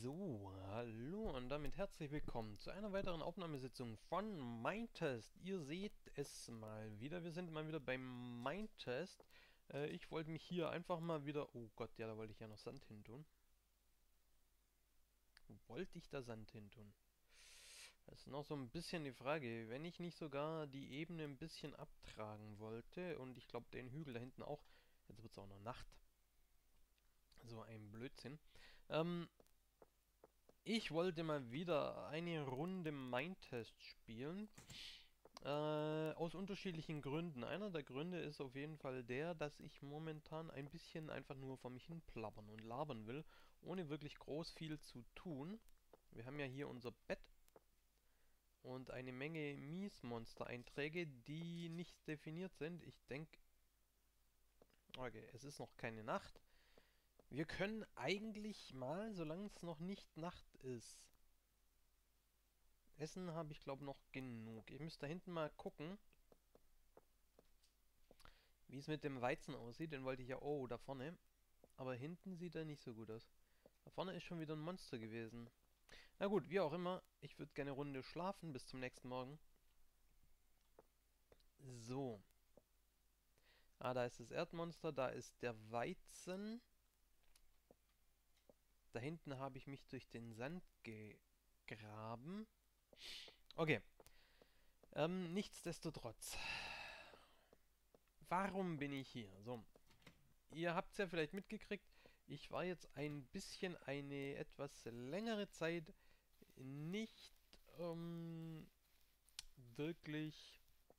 So, hallo und damit herzlich willkommen zu einer weiteren Aufnahmesitzung von Mindtest. Ihr seht es mal wieder, wir sind mal wieder beim Mindtest. Ich wollte mich hier einfach mal wieder... Oh Gott, ja, da wollte ich ja noch Sand hin tun. Wollte ich da Sand hin tun? Das ist noch so ein bisschen die Frage, wenn ich nicht sogar die Ebene ein bisschen abtragen wollte und ich glaube den Hügel da hinten auch. Jetzt wird es auch noch Nacht. So ein Blödsinn. Ähm, Ich wollte mal wieder eine Runde Mindtest spielen. Aus unterschiedlichen Gründen. Einer der Gründe ist auf jeden Fall der, dass ich momentan ein bisschen einfach nur vor mich hin plappern und labern will, ohne wirklich groß viel zu tun. Wir haben ja hier unser Bett und eine Menge Miesmonster-Einträge, die nicht definiert sind. Ich denke, okay, es ist noch keine Nacht. Wir können eigentlich mal, solange es noch nicht Nacht ist, Essen habe ich glaube noch genug. Ich müsste da hinten mal gucken, wie es mit dem Weizen aussieht. Den wollte ich ja... Oh, da vorne. Aber hinten sieht er nicht so gut aus. Da vorne ist schon wieder ein Monster gewesen. Na gut, wie auch immer. Ich würde gerne eine Runde schlafen. Bis zum nächsten Morgen. So. Ah, da ist das Erdmonster. Da ist der Weizen. Da hinten habe ich mich durch den Sand gegraben. Okay. Nichtsdestotrotz. Warum bin ich hier? So, ihr habt es ja vielleicht mitgekriegt, ich war jetzt ein bisschen eine etwas längere Zeit nicht wirklich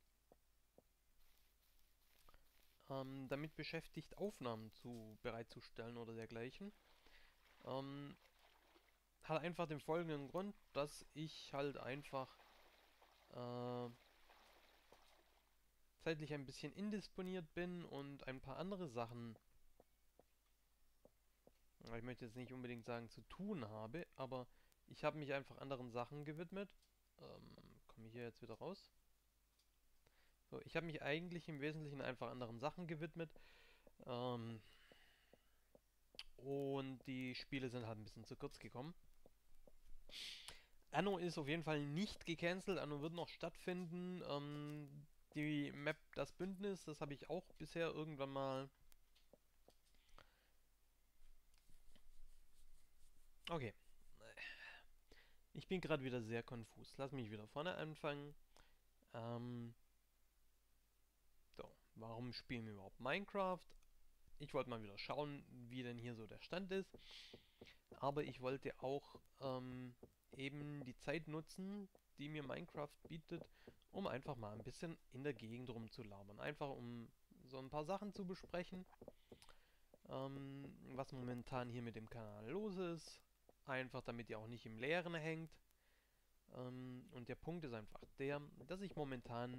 damit beschäftigt, Aufnahmen bereitzustellen oder dergleichen. Ähm, Hat einfach den folgenden Grund, dass ich halt einfach äh, zeitlich ein bisschen indisponiert bin und ein paar andere Sachen, ich möchte jetzt nicht unbedingt sagen zu tun habe, aber ich habe mich einfach anderen Sachen gewidmet. Komme ich hier jetzt wieder raus? So, ich habe mich eigentlich im Wesentlichen einfach anderen Sachen gewidmet. Ähm, und die Spiele sind halt ein bisschen zu kurz gekommen. Anno ist auf jeden Fall nicht gecancelt. Anno wird noch stattfinden. Die Map Das Bündnis, das habe ich auch bisher irgendwann mal... Okay. Ich bin gerade wieder sehr konfus. Lass mich wieder vorne anfangen. Ähm, so, warum spielen wir überhaupt Minecraft? Ich wollte mal wieder schauen, wie denn hier so der Stand ist. Aber ich wollte auch eben die Zeit nutzen, die mir Minecraft bietet, um einfach mal ein bisschen in der Gegend rumzulabern. Einfach um so ein paar Sachen zu besprechen, was momentan hier mit dem Kanal los ist. Einfach damit ihr auch nicht im Leeren hängt. Und der Punkt ist einfach der, dass ich momentan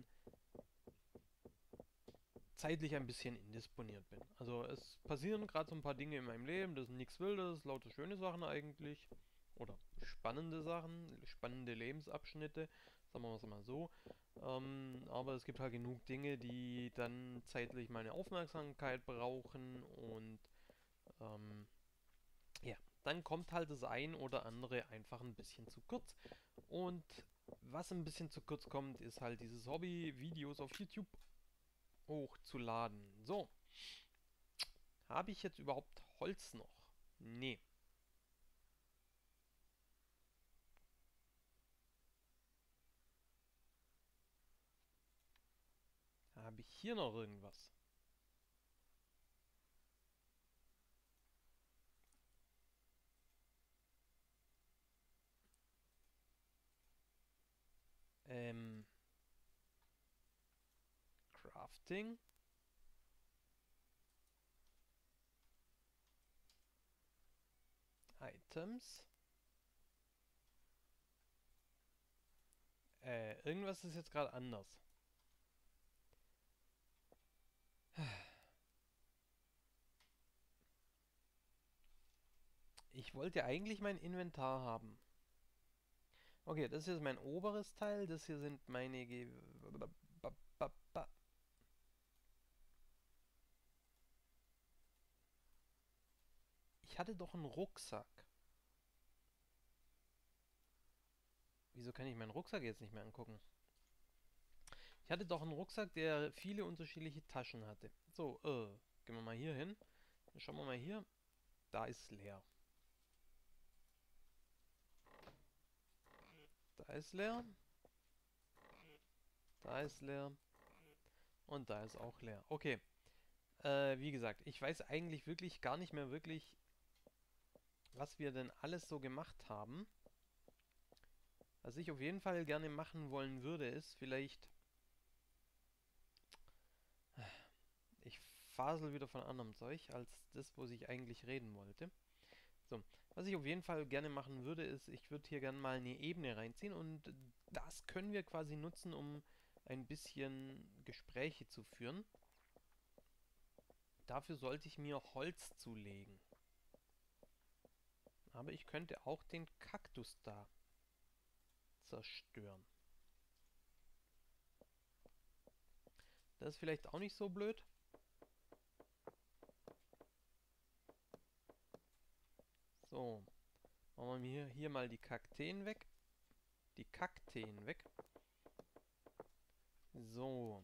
zeitlich ein bisschen indisponiert bin. Also es passieren gerade so ein paar Dinge in meinem Leben, das sind nichts Wildes, lauter schöne Sachen eigentlich. Oder spannende Sachen, spannende Lebensabschnitte, sagen wir es mal so. Aber es gibt halt genug Dinge, die dann zeitlich meine Aufmerksamkeit brauchen und ähm, ja, dann kommt halt das ein oder andere einfach ein bisschen zu kurz. Und was ein bisschen zu kurz kommt, ist halt dieses Hobby, Videos auf YouTube hochzuladen. So, habe ich jetzt überhaupt Holz noch? Nee. Habe ich hier noch irgendwas? Ähm, Crafting? Items? Irgendwas ist jetzt gerade anders. Ich wollte eigentlich mein Inventar haben. Okay, das hier ist mein oberes Teil, das hier sind meine... Ich hatte doch einen Rucksack. Wieso kann ich meinen Rucksack jetzt nicht mehr angucken? Ich hatte doch einen Rucksack, der viele unterschiedliche Taschen hatte. So, gehen wir mal hier hin. Dann schauen wir mal hier. Da ist leer. Da ist leer. Da ist leer. Und da ist auch leer. Okay. Wie gesagt, ich weiß eigentlich wirklich gar nicht mehr wirklich, was wir denn alles so gemacht haben. Was ich auf jeden Fall gerne machen wollen würde, ist vielleicht... Ich fasel wieder von anderem Zeug, als das, wo ich eigentlich reden wollte. So, was ich auf jeden Fall gerne machen würde, ist, ich würde hier gerne mal eine Ebene reinziehen und das können wir quasi nutzen, um ein bisschen Gespräche zu führen. Dafür sollte ich mir Holz zulegen. Aber ich könnte auch den Kaktus da zerstören. Das ist vielleicht auch nicht so blöd. So, machen wir hier mal die Kakteen weg. Die Kakteen weg. So.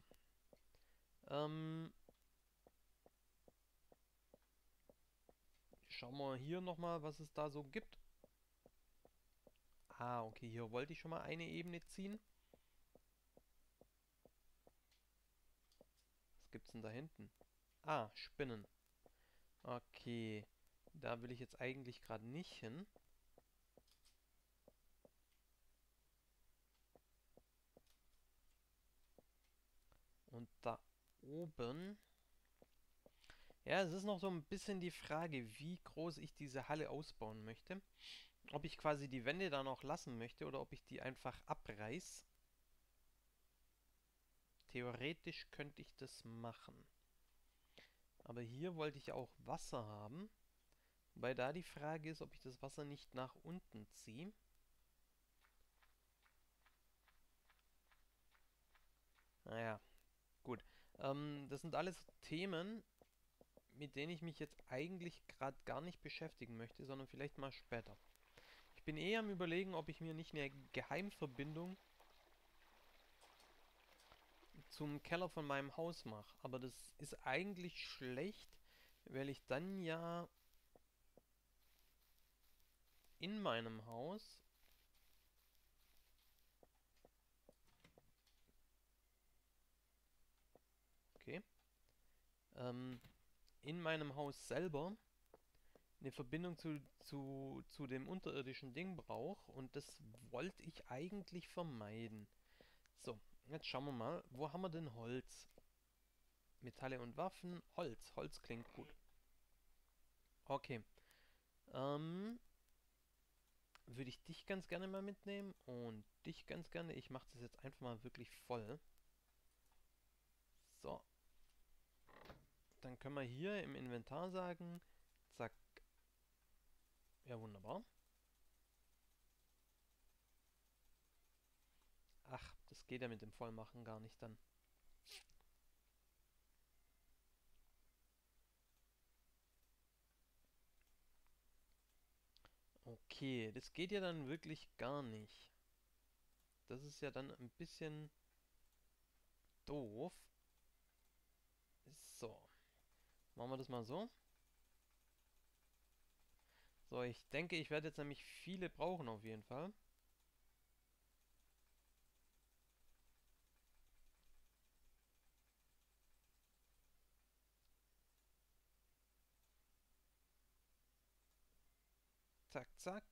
Schauen wir hier nochmal, was es da so gibt. Ah, okay, hier wollte ich schon mal eine Ebene ziehen. Was gibt's denn da hinten? Ah, Spinnen. Okay, da will ich jetzt eigentlich gerade nicht hin. Und da oben... Ja, es ist noch so ein bisschen die Frage, wie groß ich diese Halle ausbauen möchte. Ob ich quasi die Wände da noch lassen möchte oder ob ich die einfach abreiß. Theoretisch könnte ich das machen. Aber hier wollte ich auch Wasser haben. Wobei da die Frage ist, ob ich das Wasser nicht nach unten ziehe. Naja, gut. Das sind alles Themen, mit denen ich mich jetzt eigentlich gerade gar nicht beschäftigen möchte, sondern vielleicht mal später. Ich bin eher am Überlegen, ob ich mir nicht eine Geheimverbindung zum Keller von meinem Haus mache. Aber das ist eigentlich schlecht, weil ich dann ja in meinem Haus... Okay. In meinem Haus selber eine Verbindung zu dem unterirdischen Ding brauche und das wollte ich eigentlich vermeiden. So, jetzt schauen wir mal, wo haben wir denn Holz? Metalle und Waffen, Holz. Holz klingt gut. Okay, ähm, würde ich dich ganz gerne mal mitnehmen und dich ganz gerne. Ich mache das jetzt einfach mal wirklich voll. So, dann können wir hier im Inventar sagen, zack, ja wunderbar. Ach, das geht ja mit dem Vollmachen gar nicht dann. Okay, das geht ja dann wirklich gar nicht. Das ist ja dann ein bisschen doof. So, machen wir das mal so. So, ich denke, ich werde jetzt nämlich viele brauchen auf jeden Fall. Zack, zack.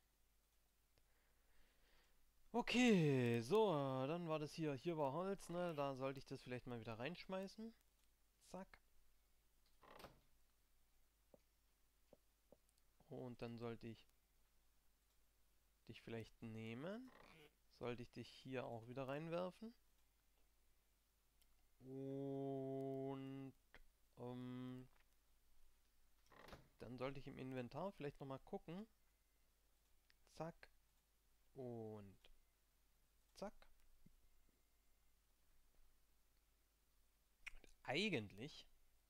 Okay, so, dann war das hier. Hier war Holz, ne? Da sollte ich das vielleicht mal wieder reinschmeißen. Zack. Und dann sollte ich dich vielleicht nehmen. Sollte ich dich hier auch wieder reinwerfen. Und ähm, dann sollte ich im Inventar vielleicht nochmal gucken. Zack. Und zack. Eigentlich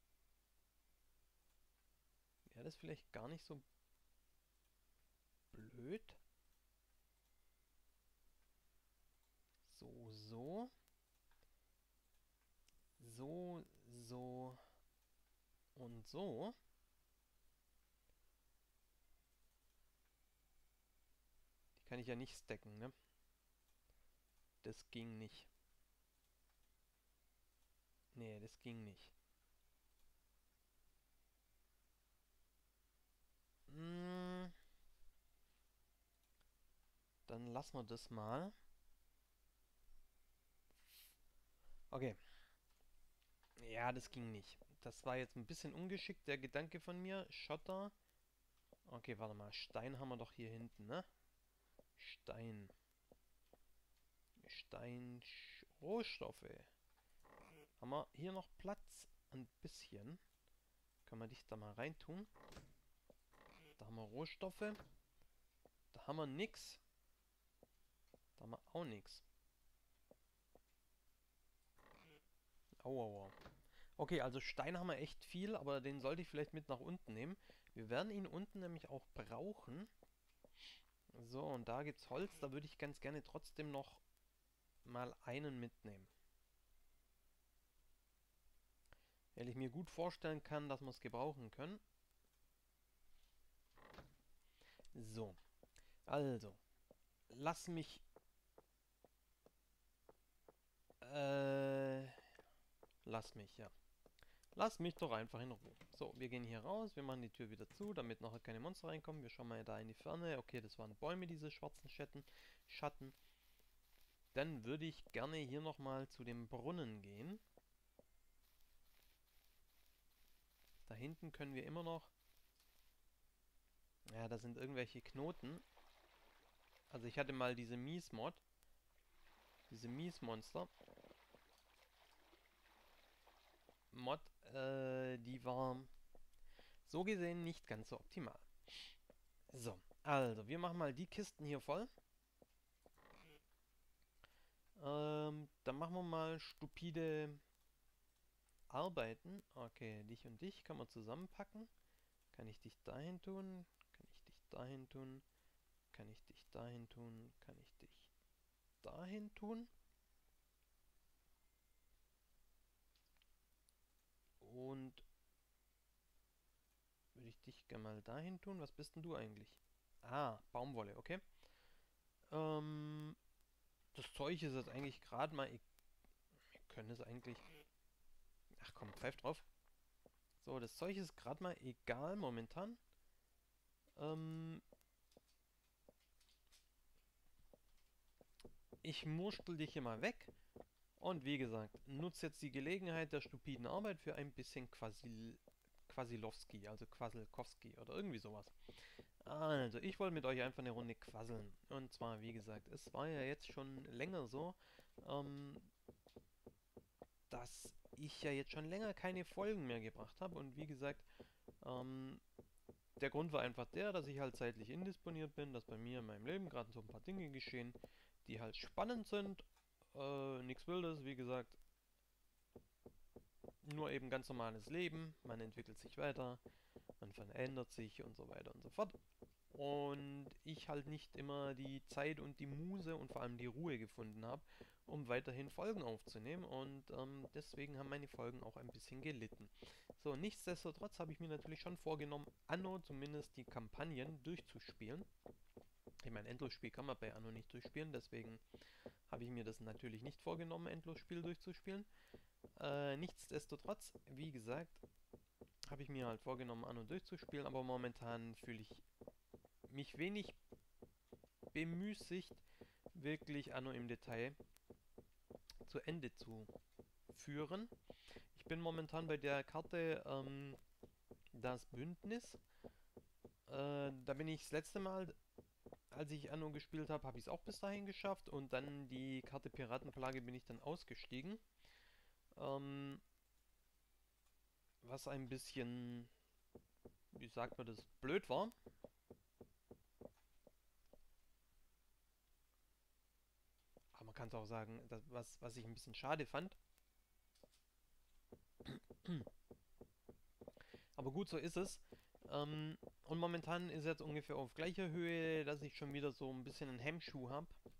wäre das vielleicht gar nicht so blöd. So, so. So, so und so. Die kann ich ja nicht stacken, ne? Das ging nicht. Nee, das ging nicht. Hm, dann lassen wir das mal. Okay. Ja, das ging nicht. Das war jetzt ein bisschen ungeschickt, der Gedanke von mir. Schotter. Okay, warte mal. Stein haben wir doch hier hinten, ne? Stein. Rohstoffe. Haben wir hier noch Platz? Ein bisschen. Können wir dich da mal reintun? Da haben wir Rohstoffe. Da haben wir nix. Da haben wir auch nix. Aua. Okay, also Stein haben wir echt viel, aber den sollte ich vielleicht mit nach unten nehmen. Wir werden ihn unten nämlich auch brauchen. So, und da gibt's Holz. Da würde ich ganz gerne trotzdem noch mal einen mitnehmen. Weil ich mir gut vorstellen kann, dass wir es gebrauchen können. So, also, lass mich... Äh, lass mich, ja. Lass mich doch einfach in Ruhe. So, wir gehen hier raus, wir machen die Tür wieder zu, damit nachher keine Monster reinkommen. Wir schauen mal da in die Ferne. Okay, das waren Bäume, diese schwarzen Schatten. Dann würde ich gerne hier nochmal zu dem Brunnen gehen. Da hinten können wir immer noch... Ja, da sind irgendwelche Knoten. Also ich hatte mal diese Mies-Mod. Diese Mies-Monster. Mod, die war so gesehen nicht ganz so optimal. So, also wir machen mal die Kisten hier voll. Dann machen wir mal stupide Arbeiten. Okay, dich und dich kann man zusammenpacken. Kann ich dich dahin tun? Kann ich dich dahin tun? Kann ich dich dahin tun? Kann ich dich dahin tun? Und würde ich dich gerne mal dahin tun? Was bist denn du eigentlich? Ah, Baumwolle, okay. Ähm, das Zeug ist jetzt eigentlich gerade mal... Wir können es eigentlich... Ach komm, pfeif drauf. So, das Zeug ist gerade mal egal momentan. Ähm, ich murschtel dich hier mal weg. Und wie gesagt, nutze jetzt die Gelegenheit der stupiden Arbeit für ein bisschen Quasilowski, also Quaselkowski oder irgendwie sowas. Also, ich wollte mit euch einfach eine Runde quasseln. Und zwar, wie gesagt, es war ja jetzt schon länger so, ähm, dass ich ja jetzt schon länger keine Folgen mehr gebracht habe. Und wie gesagt, ähm, der Grund war einfach der, dass ich halt zeitlich indisponiert bin, dass bei mir in meinem Leben gerade so ein paar Dinge geschehen, die halt spannend sind. Nichts Wildes, wie gesagt, nur eben ganz normales Leben. Man entwickelt sich weiter, man verändert sich und so weiter und so fort. Und ich halt nicht immer die Zeit und die Muße und vor allem die Ruhe gefunden habe, um weiterhin Folgen aufzunehmen. Und deswegen haben meine Folgen auch ein bisschen gelitten. So, nichtsdestotrotz habe ich mir natürlich schon vorgenommen, Anno zumindest die Kampagnen durchzuspielen. Ich meine, Endlosspiel kann man bei Anno nicht durchspielen, deswegen habe ich mir das natürlich nicht vorgenommen, Endlosspiel durchzuspielen. Nichtsdestotrotz, wie gesagt, habe ich mir halt vorgenommen, Anno durchzuspielen, aber momentan fühle ich mich wenig bemüßigt, wirklich Anno im Detail zu Ende zu führen. Ich bin momentan bei der Karte das Bündnis. Da bin ich das letzte Mal, als ich Anno gespielt habe, habe ich es auch bis dahin geschafft und dann die Karte Piratenplage bin ich dann ausgestiegen. Ähm, was ein bisschen, wie sagt man das, blöd war. Aber man kann es auch sagen, was ich ein bisschen schade fand. Aber gut, so ist es. Und momentan ist es jetzt ungefähr auf gleicher Höhe, dass ich schon wieder so ein bisschen einen Hemmschuh habe.